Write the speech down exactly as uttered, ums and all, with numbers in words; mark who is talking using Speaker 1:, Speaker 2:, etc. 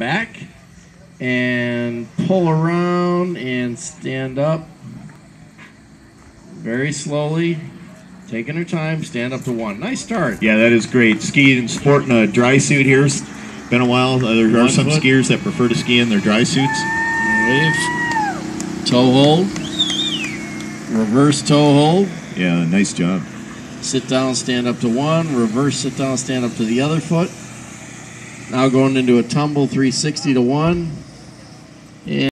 Speaker 1: back and pull around and stand up very slowly, taking her time, stand up to one. Nice start.
Speaker 2: Yeah, that is great. Skiing and sporting a dry suit here. It's been a while. There are
Speaker 1: One
Speaker 2: some
Speaker 1: foot.
Speaker 2: skiers that prefer to ski in their dry suits.
Speaker 1: Wave, toe hold, reverse toe hold.
Speaker 2: Yeah, nice job.
Speaker 1: Sit down, stand up to one, reverse, sit down, stand up to the other foot. Now going into a tumble three sixty to one. And